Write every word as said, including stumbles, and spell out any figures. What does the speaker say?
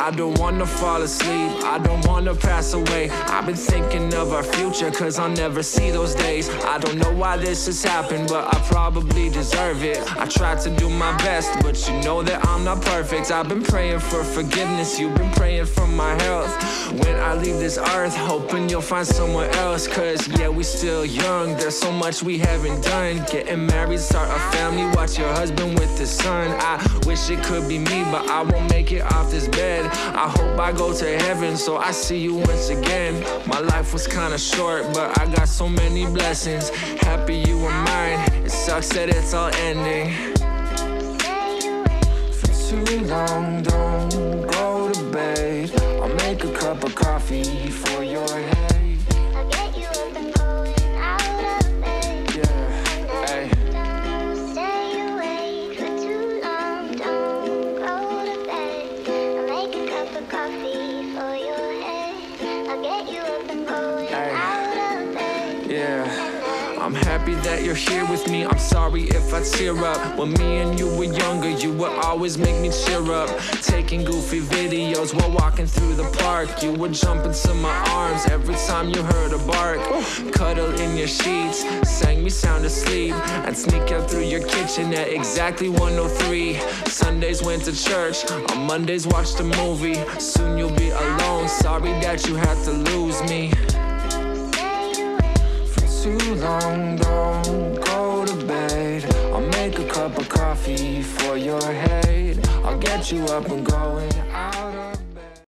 I don't wanna fall asleep, I don't wanna pass away. I've been thinking of our future, cause I'll never see those days. I don't know why this has happened, but I probably deserve it. I tried to do my best, but you know that I'm not perfect. I've been praying for forgiveness, you've been praying for my health. When I leave this earth, hoping you'll find someone else. Cause yeah, we still young, there's so much we haven't done. Getting married, start a family, watch your husband with his son. I wish it could be me, but I won't make it off this bed. I hope I go to heaven, so I see you once again. My life was kinda short, but I got so many blessings. Happy you were mine, it sucks that it's all ending. For too long, don't go to bed. I'll make a cup of coffee for your head. I'll get you up and going out of bed. Yeah, hey. Don't stay awake for too long. Don't go to bed. I'll make a cup of coffee for your head. I'll get you up and going Hey. out of bed. Yeah. I'm happy that you're here with me. I'm sorry if I tear up. When me and you were younger, you would always make me cheer up. Taking goofy videos while walking through the park. You would jump into my arms every time you heard a bark. Cuddle in your sheets, sang me sound asleep. I'd sneak out through your kitchen at exactly one oh three. Sundays went to church, on Mondays watched a movie. Soon you'll be alone, sorry that you had to lose me. Too long, don't go to bed. I'll make a cup of coffee for your head. I'll get you up and going out of